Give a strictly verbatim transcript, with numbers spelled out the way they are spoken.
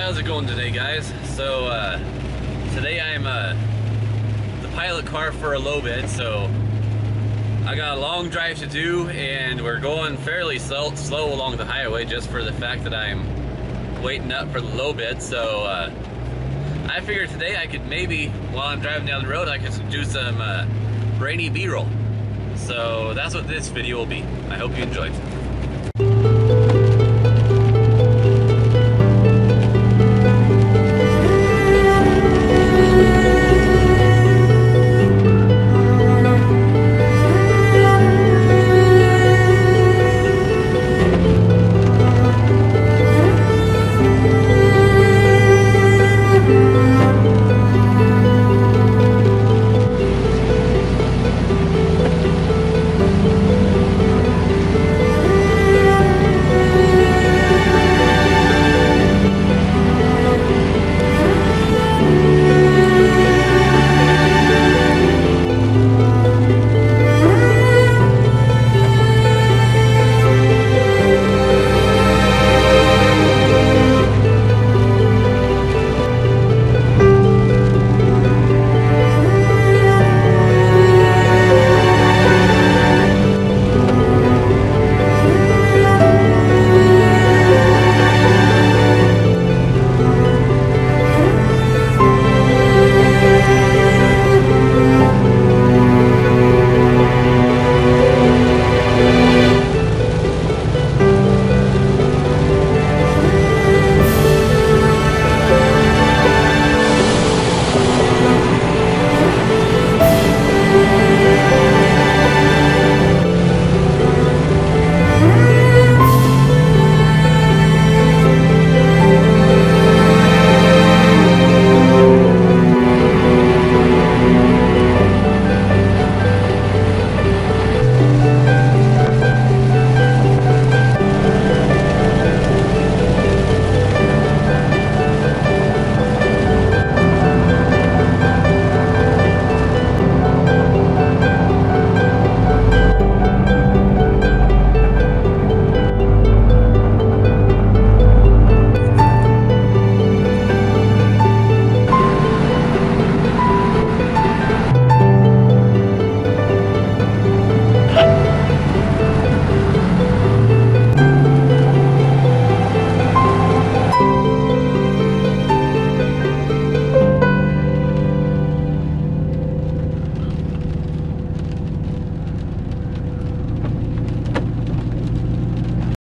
How's it going today, guys? So uh, today I'm uh, the pilot car for a low bid, so I got a long drive to do and we're going fairly slow, slow along the highway just for the fact that I'm waiting up for the low bid. So uh, I figured today I could maybe, while I'm driving down the road, I could do some uh, rainy B-roll. So that's what this video will be. I hope you enjoyed.